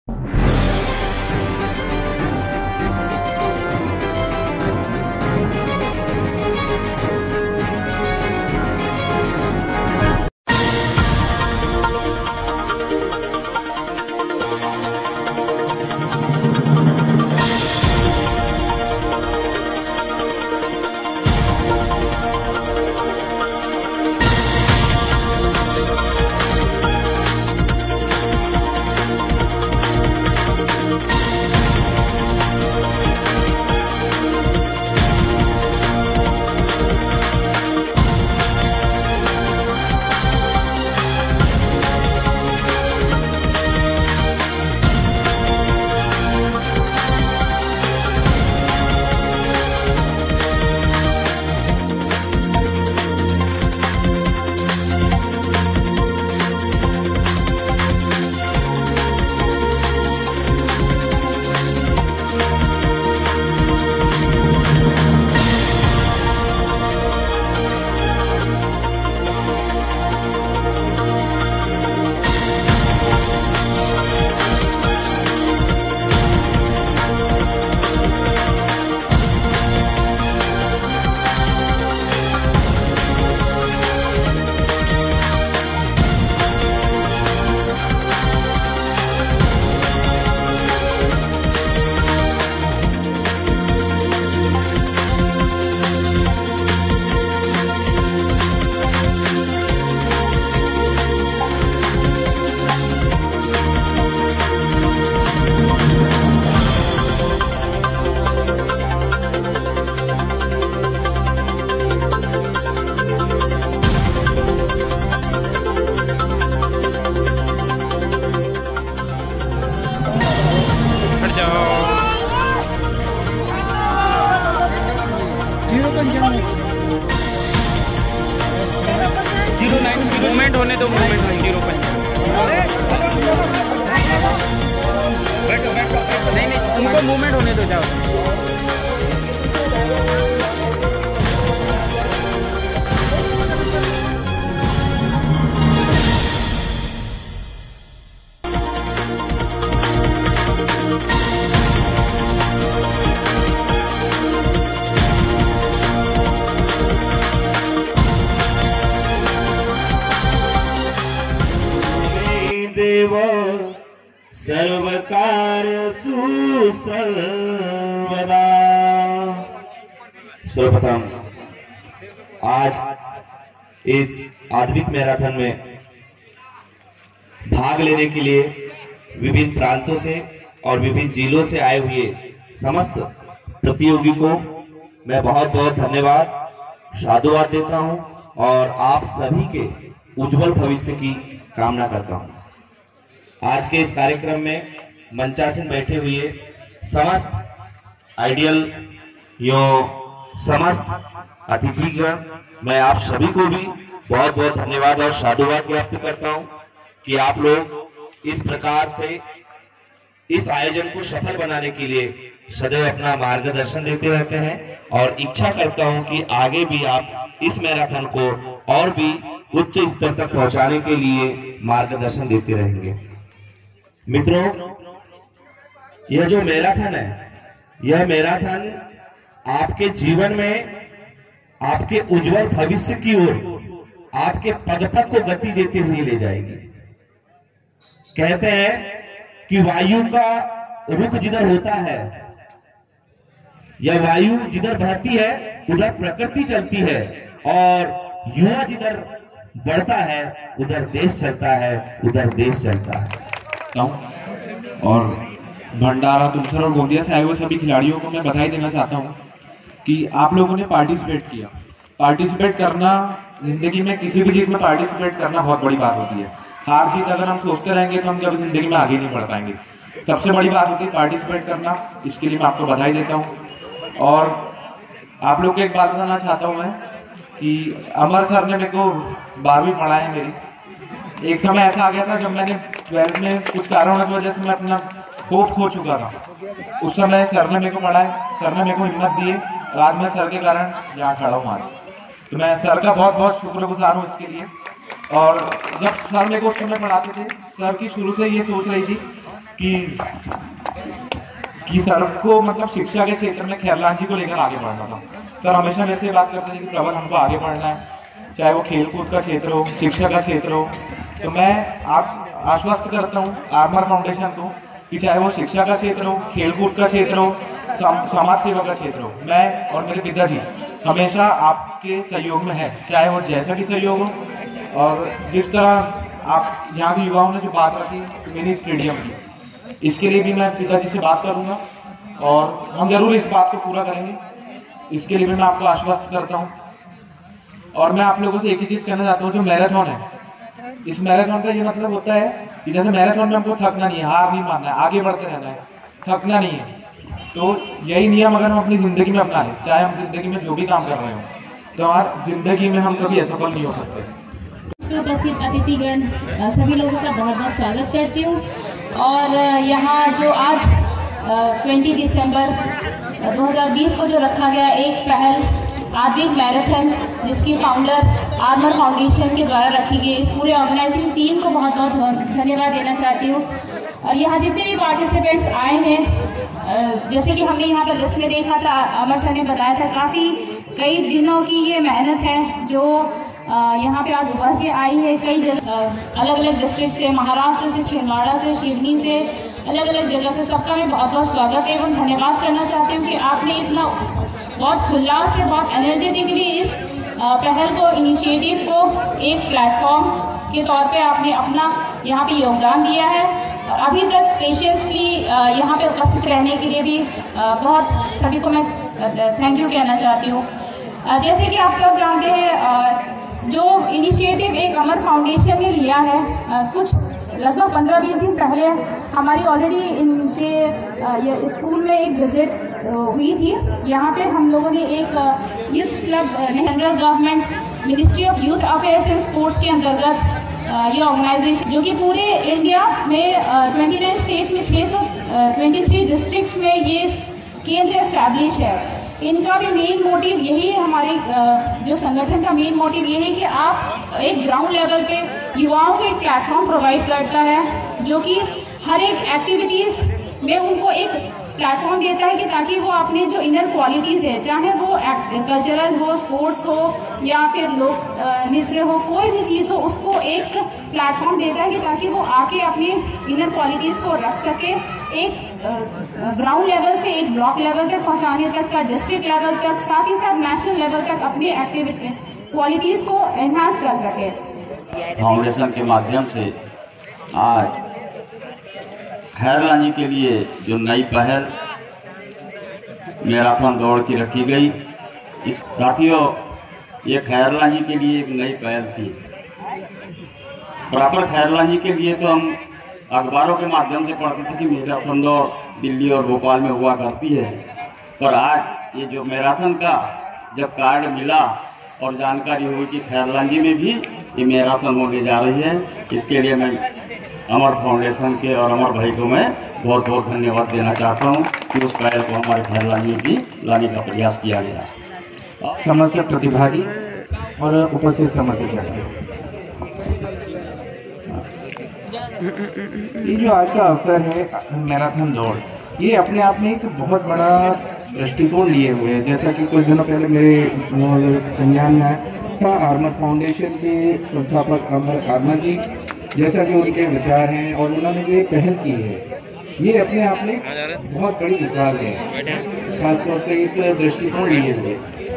Movement होने दो, movement 0 पर। बैठो बैठो, नहीं उनको मूवमेंट होने दो, जाओ। देव सर्वकार्य सुसर्वदा। सर्वप्रथम आज इस आध्यात्मिक मैराथन में भाग लेने के लिए विभिन्न प्रांतों से और विभिन्न जिलों से आए हुए समस्त प्रतियोगी को मैं बहुत बहुत धन्यवाद साधुवाद देता हूं और आप सभी के उज्जवल भविष्य की कामना करता हूं। आज के इस कार्यक्रम में मंचासीन बैठे हुए समस्त आइडियल समस्त अतिथिगण, मैं आप सभी को भी बहुत बहुत धन्यवाद और साधुवाद ज्ञापित करता हूं कि आप लोग इस प्रकार से इस आयोजन को सफल बनाने के लिए सदैव अपना मार्गदर्शन देते रहते हैं और इच्छा करता हूं कि आगे भी आप इस मैराथन को और भी उच्च स्तर तक पहुंचाने के लिए मार्गदर्शन देते रहेंगे। मित्रों, यह जो मैराथन है, यह मैराथन आपके जीवन में आपके उज्जवल भविष्य की ओर आपके पदपथ को गति देते हुए ले जाएगी। कहते हैं कि वायु का रुख जिधर होता है, यह वायु जिधर बहती है उधर प्रकृति चलती है और युवा जिधर बढ़ता है उधर देश चलता है, उधर देश चलता है। और भंडारा, तुमसर और गोंदिया से आए हुए सभी खिलाड़ियों को मैं बधाई देना चाहता हूं कि आप लोगों ने पार्टिसिपेट किया। पार्टिसिपेट करना जिंदगी में, किसी भी चीज में पार्टिसिपेट करना बहुत बड़ी बात होती है। हार जीत अगर हम सोचते रहेंगे तो हम कभी जिंदगी में आगे नहीं बढ़ पाएंगे। सबसे बड़ी बात होती है पार्टिसिपेट करना। इसके लिए मैं आपको बधाई देता हूँ। और आप लोग को एक बात बताना चाहता हूँ मैं कि अमर सर ने मेरे को 12वीं पढ़ाई है मेरी। एक समय ऐसा आ गया था जब मैंने 12th में कुछ कारणों की वजह से मैं अपना होप खो चुका था। उस समय सर ने मेरे को पढ़ाया, सर ने मेरे को हिम्मत दी है और आज मैं सर के कारण यहाँ खड़ा हूँ आज। तो मैं सर का बहुत बहुत शुक्रगुजार हूँ इसके लिए। और जब सर मेरे को उस समय पढ़ाते थे, सर की शुरू से ये सोच रही थी कि सड़क को मतलब शिक्षा के क्षेत्र में खैरलाल जी को लेकर आगे बढ़ना था। सर हमेशा मेरे से बात करते थे कि प्रबल हमको आगे बढ़ना है, चाहे वो खेलकूद का क्षेत्र हो, शिक्षा का क्षेत्र हो। तो मैं आज आश्वस्त करता हूँ आर्मर फाउंडेशन को कि चाहे वो शिक्षा का क्षेत्र हो, खेलकूद का क्षेत्र हो, समाज सेवा का क्षेत्र हो, मैं और मेरे पिताजी हमेशा आपके सहयोग में है, चाहे वो जैसा भी सहयोग हो। और जिस तरह आप यहाँ के युवाओं ने जो बात रखी मिनी स्टेडियम की, इसके लिए भी मैं पिताजी से बात करूंगा और हम जरूर इस बात को पूरा करेंगे। इसके लिए भी मैं आपको आश्वस्त करता हूँ। और मैं आप लोगों से एक ही चीज कहना चाहता हूँ, जो मैराथन है, इस मैराथन का ये मतलब होता है कि जैसे मैराथन में हमको थकना नहीं है, हार नहीं मानना है, आगे बढ़ते रहना है, थकना नहीं है। तो यही नियम अगर हम अपनी जिंदगी में अपना लें, चाहे हम जिंदगी में जो भी काम कर रहे हो, तो हमारी जिंदगी में हम कभी असफल नहीं हो सकते। उपस्थित अतिथिगण सभी लोगों का बहुत बहुत स्वागत करती हूँ। और यहाँ जो आज 20 दिसंबर 2020 को जो रखा गया एक पहल आर्मिक मैराथन, जिसकी फाउंडर आर्मर फाउंडेशन के द्वारा रखी गई, इस पूरे ऑर्गेनाइजिंग टीम को बहुत बहुत धन्यवाद देना चाहती हूँ। और यहाँ जितने भी पार्टिसिपेंट्स आए हैं, जैसे कि हमने यहाँ पर लिस्ट में देखा था, अमर सर ने बताया था, काफ़ी कई दिनों की ये मेहनत है जो यहाँ पे आज उभर के आई है। कई जगह अलग अलग डिस्ट्रिक्ट से, महाराष्ट्र से, छिंदवाड़ा से, शिवनी से, अलग अलग जगह से, सबका मैं बहुत बहुत स्वागत एवं धन्यवाद करना चाहती हूँ कि आपने इतना बहुत उल्लास से, बहुत एनर्जेटिकली इस पहल को, इनिशिएटिव को एक प्लेटफॉर्म के तौर पे आपने अपना यहाँ पे योगदान दिया है। और अभी तक पेशेंसली यहाँ पे उपस्थित रहने के लिए भी बहुत सभी को मैं थैंक यू कहना चाहती हूँ। जैसे कि आप सब जानते हैं, जो इनिशिएटिव एक अमर फाउंडेशन ने लिया है, कुछ लगभग 15-20 दिन पहले हमारी ऑलरेडी इनके ये स्कूल में एक विजिट हुई थी। यहाँ पे हम लोगों ने एक youth club, central government ministry of youth affairs and sports के अंतर्गत ये ऑर्गेनाइजेशन, जो कि पूरे इंडिया में 29 स्टेट्स में 623 डिस्ट्रिक्ट्स में ये केंद्र एस्टैब्लिश है। इनका भी मेन मोटिव यही है, हमारे जो संगठन का मेन मोटिव ये है कि आप एक ग्राउंड लेवल पे युवाओं को एक प्लेटफॉर्म प्रोवाइड करता है, जो कि हर एक एक्टिविटीज़ में उनको एक प्लेटफॉर्म देता है कि ताकि वो अपने जो इनर क्वालिटीज़ है, चाहे वो कल्चरल हो, स्पोर्ट्स हो या फिर लोक नृत्य हो, कोई भी चीज़ हो, उसको एक प्लेटफॉर्म देता है कि ताकि वो आके अपनी इनर क्वालिटीज़ को रख सके, एक ग्राउंड लेवल से एक ब्लॉक लेवल तक पहुंचाने तक का, डिस्ट्रिक्ट लेवल तक, साथ ही साथ नेशनल लेवल तक अपनी एक्टिविटी क्वालिटीज़ को एनहांस कर सके। फाउंडेशन के माध्यम से आज खैरलाल जी के लिए जो नई पहल मैराथन दौड़ की रखी गई, इस साथियों ये खैरलाल जी के लिए एक नई पहल थी। प्रॉपर खैरलाल जी के लिए तो हम अखबारों के माध्यम से पढ़ते थे कि मैराथन दौड़ दिल्ली और भोपाल में हुआ करती है, पर आज ये जो मैराथन का जब कार्ड मिला और जानकारी हुई कि खैरलाल जी में भी ये मैराथन होने जा रही है, इसके लिए मैं अमर फाउंडेशन के और अमर भाई को मैं बहुत बहुत धन्यवाद देना चाहता हूँ कि उस पहल को हमारे खैरलाल में भी लाने का प्रयास किया गया। समस्त प्रतिभागी और उपस्थित समस्त ये जो आज का अवसर है मैराथन दौड़, ये अपने आप में एक बहुत बड़ा दृष्टिकोण लिए हुए है। जैसा कि कुछ दिनों पहले मेरे संज्ञान में आया, आर्मर फाउंडेशन के संस्थापक आर्मर जी, जैसा कि उनके विचार हैं और उन्होंने जो पहल की है, ये अपने आप में बहुत बड़ी मिसाल है, खासतौर से एक दृष्टिकोण लिए हुए।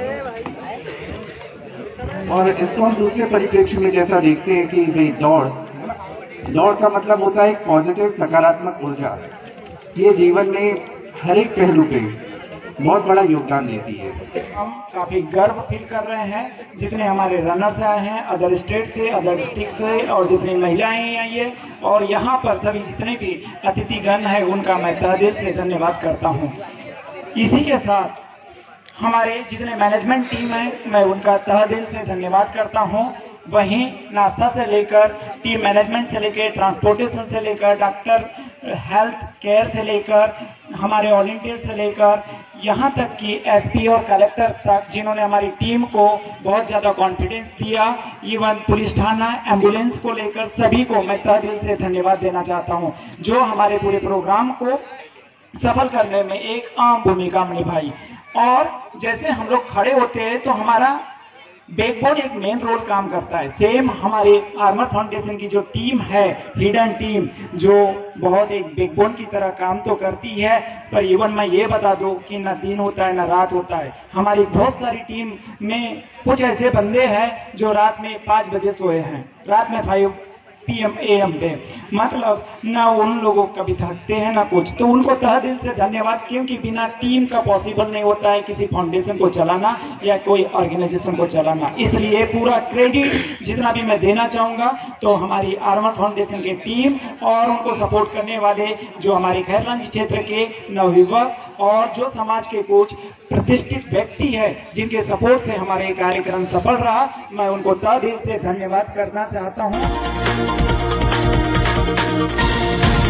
और इसको हम दूसरे परिप्रेक्ष्य में जैसा देखते हैं कि भाई दौड़ का मतलब होता है एक पॉजिटिव, सकारात्मक ऊर्जा। ये जीवन में हर एक पहलू पे बहुत बड़ा योगदान देती है। हम काफ़ी गर्व फील कर रहे हैं, जितने हमारे रनर्स आए हैं अदर स्टेट से, अदर डिस्ट्रिक्ट से, और जितनी महिलाएं आई है, और यहाँ पर सभी जितने भी अतिथिगण हैं उनका मैं तहे दिल से धन्यवाद करता हूँ। इसी के साथ हमारे जितने मैनेजमेंट टीम है, मैं उनका तहे दिल से धन्यवाद करता हूँ। वहीं नाश्ता से लेकर टीम मैनेजमेंट से लेकर ट्रांसपोर्टेशन से लेकर डॉक्टर हेल्थ केयर से लेकर हमारे वॉलंटियर से लेकर यहाँ तक कि एसपी और कलेक्टर तक, जिन्होंने हमारी टीम को बहुत ज़्यादा कॉन्फिडेंस दिया, इवन पुलिस थाना, एम्बुलेंस को लेकर सभी को मैं तहे दिल से धन्यवाद देना चाहता हूँ, जो हमारे पूरे प्रोग्राम को सफल करने में एक अहम भूमिका निभाई। और जैसे हम लोग खड़े होते हैं तो हमारा बैकबोन एक मेन रोल काम करता है। सेम हमारे आर्मर फाउंडेशन की जो टीम है, हिडन टीम, जो बहुत एक बैकबोन की तरह काम तो करती है, पर इवन मैं ये बता दूं कि ना दिन होता है ना रात होता है। हमारी बहुत सारी टीम में कुछ ऐसे बंदे हैं जो रात में 5 बजे सोए हैं, रात में 5 PM AM पे, मतलब ना उन लोगों कभी थकते हैं ना कुछ। तो उनको तहे दिल से धन्यवाद, क्योंकि बिना टीम का पॉसिबल नहीं होता है किसी फाउंडेशन को चलाना या कोई ऑर्गेनाइजेशन को चलाना। इसलिए पूरा क्रेडिट जितना भी मैं देना चाहूँगा तो हमारी आर्मर फाउंडेशन की टीम और उनको सपोर्ट करने वाले जो हमारे खैरगंज क्षेत्र के नवयुवक और जो समाज के कुछ प्रतिष्ठित व्यक्ति है जिनके सपोर्ट से हमारे कार्यक्रम सफल रहा, मैं उनको तहे दिल से धन्यवाद करना चाहता हूँ।